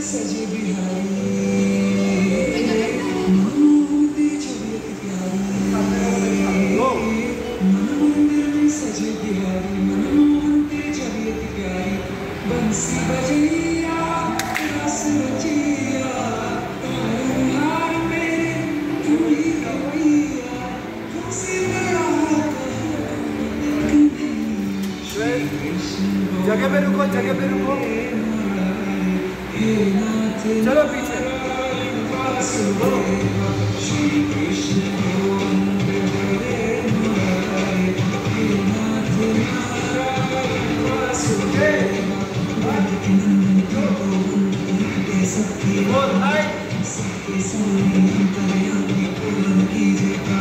जगह पे रुको, जगह पे रुको, चलो पीछे। श्री कृष्ण सबके सामने हम करें पूर्ण कीजिए।